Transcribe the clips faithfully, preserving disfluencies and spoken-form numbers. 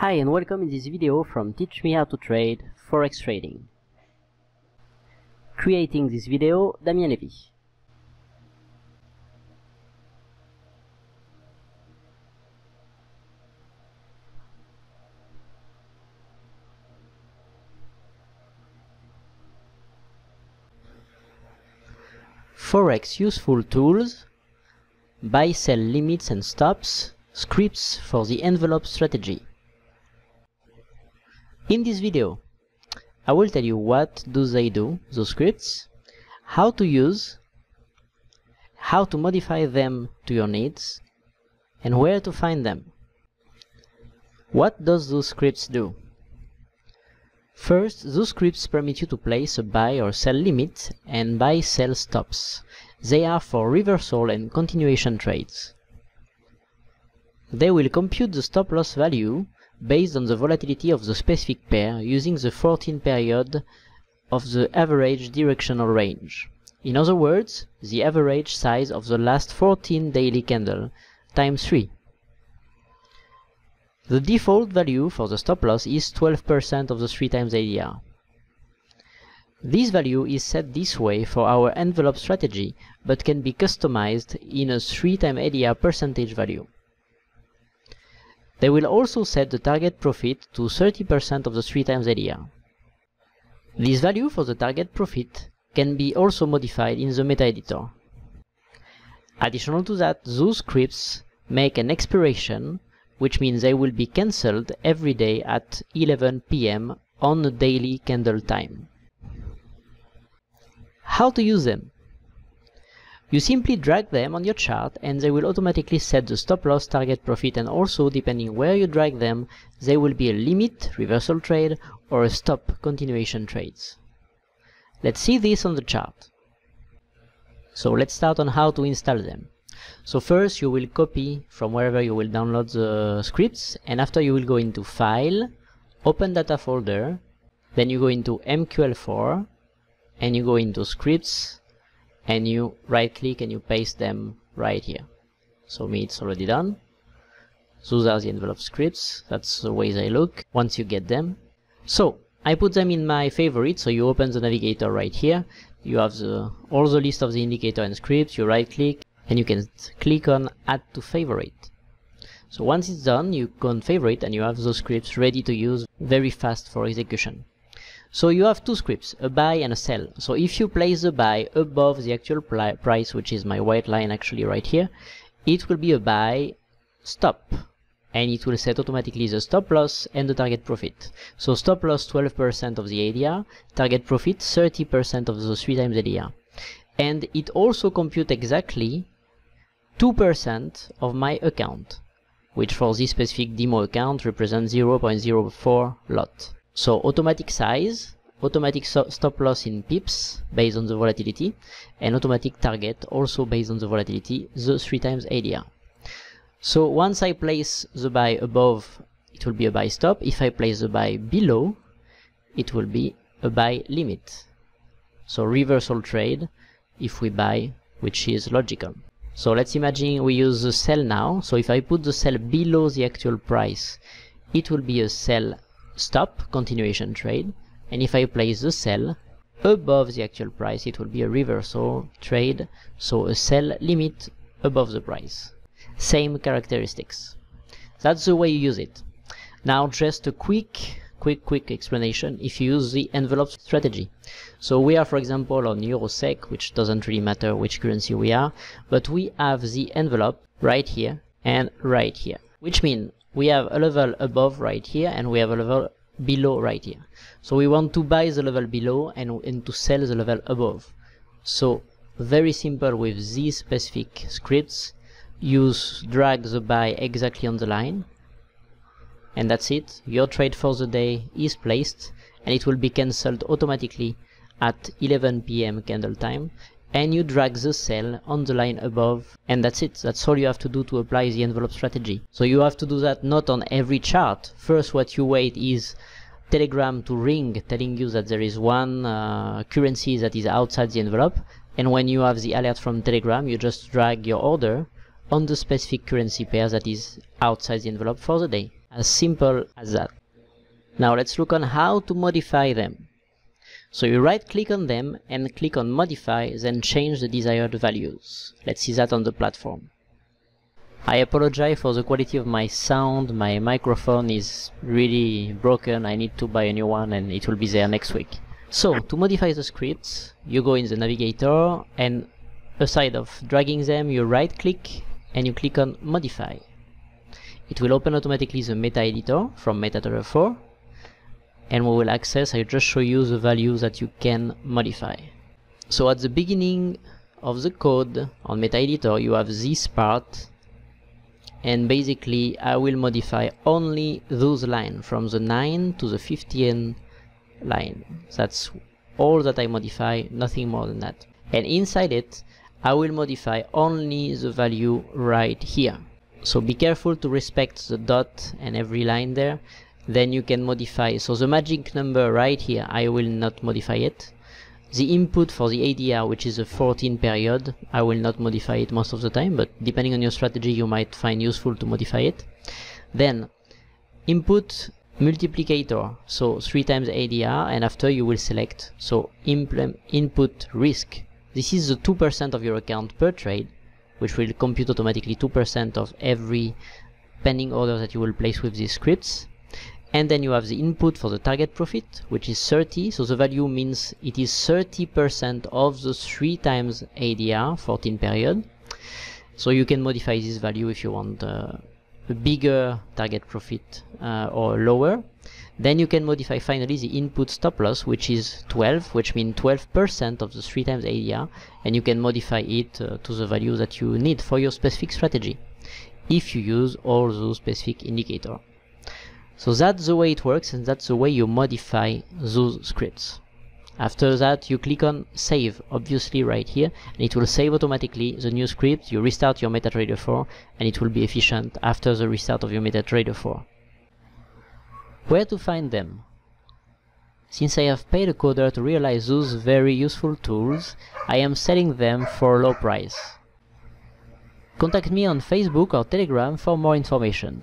Hi and welcome in this video from Teach Me How to Trade Forex Trading. Creating this video, Damien Levy. Forex useful tools, buy sell limits and stops, scripts for the envelope strategy. In this video, I will tell you what do they do, those scripts, how to use, how to modify them to your needs, and where to find them. What does those scripts do? First, those scripts permit you to place a buy or sell limit and buy sell stops. They are for reversal and continuation trades. They will compute the stop loss value based on the volatility of the specific pair using the fourteen period of the average directional range. In other words, the average size of the last fourteen daily candle times three. The default value for the stop loss is twelve percent of the three times A D R. This value is set this way for our envelope strategy, but can be customized in a three times A D R percentage value. They will also set the target profit to thirty percent of the three times A D R. This value for the target profit can be also modified in the meta editor. Additional to that, those scripts make an expiration, which means they will be cancelled every day at eleven p m on the daily candle time. How to use them? You simply drag them on your chart and they will automatically set the stop loss, target profit, and also, depending where you drag them, they will be a limit, reversal trade, or a stop, continuation trades. Let's see this on the chart. So let's start on how to install them. So first you will copy from wherever you will download the scripts, and after you will go into File, Open Data Folder, then you go into M Q L four, and you go into Scripts, and you right click and you paste them right here. So me, it's already done. Those are the envelope scripts, that's the way they look once you get them. So I put them in my favorite, so you open the navigator right here, you have the all the list of the indicator and scripts, you right click and you can click on Add to Favorite. So once it's done, you go on Favorite and you have those scripts ready to use very fast for execution. So you have two scripts, a buy and a sell. So if you place the buy above the actual price, which is my white line actually right here, it will be a buy stop, and it will set automatically the stop loss and the target profit. So stop loss twelve percent of the A D R, target profit thirty percent of the three times A D R. And it also computes exactly two percent of my account, which for this specific demo account represents zero point zero four lot. So automatic size, automatic so stop loss in pips based on the volatility, and automatic target also based on the volatility, the three times A D R. So once I place the buy above, it will be a buy stop. If I place the buy below, it will be a buy limit. So reversal trade if we buy, which is logical. So let's imagine we use the sell now. So if I put the sell below the actual price, it will be a sell stop, continuation trade, and if I place the sell above the actual price, it will be a reversal trade, so a sell limit above the price. Same characteristics. That's the way you use it. Now just a quick quick quick explanation if you use the envelope strategy. So we are, for example, on euro sec, which doesn't really matter which currency we are, but we have the envelope right here and right here, which means we have a level above right here and we have a level below right here. So we want to buy the level below and, and to sell the level above. So very simple with these specific scripts. You drag the buy exactly on the line, and that's it. Your trade for the day is placed and it will be cancelled automatically at eleven p m candle time, and you drag the sell on the line above, and that's it. That's all you have to do to apply the envelope strategy. So you have to do that not on every chart. First, what you wait is Telegram to ring telling you that there is one uh, currency that is outside the envelope, and when you have the alert from Telegram, you just drag your order on the specific currency pair that is outside the envelope for the day. As simple as that. Now let's look on how to modify them. So you right click on them and click on modify, then change the desired values. Let's see that on the platform. I apologize for the quality of my sound. My microphone is really broken. I need to buy a new one and it will be there next week. So to modify the scripts, you go in the navigator and aside of dragging them, you right click and you click on modify. It will open automatically the meta editor from MetaTrader four, and we will access, I just show you the values that you can modify. So at the beginning of the code on meta editor, you have this part, and basically I will modify only those lines from the nine to the fifteen line. That's all that I modify, nothing more than that. And inside it, I will modify only the value right here. So be careful to respect the dot and every line there. Then you can modify. So the magic number right here, I will not modify it. The input for the A D R, which is a fourteen period, I will not modify it most of the time, but depending on your strategy, you might find useful to modify it. Then input multiplicator, so three times A D R, and after you will select, so input risk. This is the two percent of your account per trade, which will compute automatically two percent of every pending order that you will place with these scripts. And then you have the input for the target profit, which is thirty, so the value means it is thirty percent of the three times A D R, fourteen period. So you can modify this value if you want uh, a bigger target profit uh, or lower. Then you can modify finally the input stop loss, which is twelve, which means twelve percent of the three times A D R, and you can modify it uh, to the value that you need for your specific strategy, if you use all those specific indicators. So that's the way it works, and that's the way you modify those scripts. After that, you click on save, obviously right here, and it will save automatically the new script. You restart your MetaTrader four, and it will be efficient after the restart of your MetaTrader four. Where to find them? Since I have paid a coder to realize those very useful tools, I am selling them for a low price. Contact me on Facebook or Telegram for more information.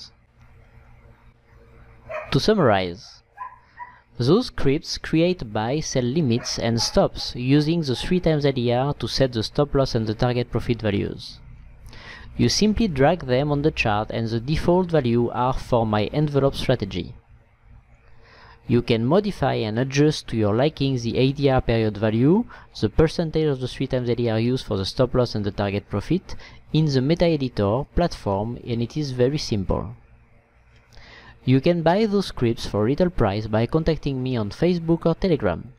To summarize, those scripts create buy, sell limits and stops using the three times A D R to set the stop loss and the target profit values. You simply drag them on the chart and the default value are for my envelope strategy. You can modify and adjust to your liking the A D R period value, the percentage of the three times A D R used for the stop loss and the target profit in the meta editor platform, and it is very simple. You can buy those scripts for little price by contacting me on Facebook or Telegram.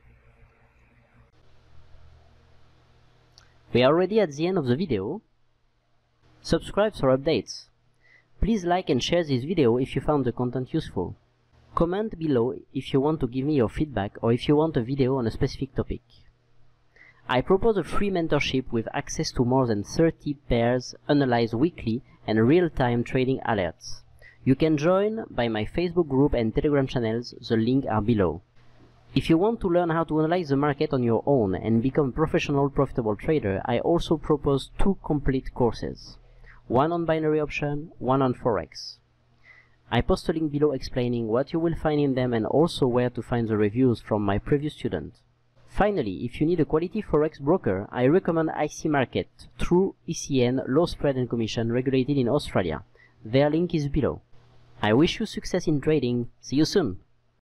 We are already at the end of the video. Subscribe for updates. Please like and share this video if you found the content useful. Comment below if you want to give me your feedback or if you want a video on a specific topic. I propose a free mentorship with access to more than thirty pairs analyzed weekly and real-time trading alerts. You can join by my Facebook group and Telegram channels, the links are below. If you want to learn how to analyze the market on your own and become a professional profitable trader, I also propose two complete courses. One on binary option, one on Forex. I post a link below explaining what you will find in them and also where to find the reviews from my previous student. Finally, if you need a quality Forex broker, I recommend I C Market through E C N, low spread and commission, regulated in Australia. Their link is below. I wish you success in trading. See you soon!